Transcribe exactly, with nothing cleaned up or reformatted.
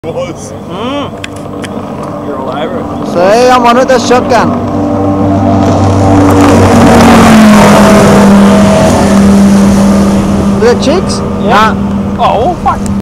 Was. Mm. You're alive. So hey, I'm on with the shotgun. The chicks? Yeah. Oh fuck.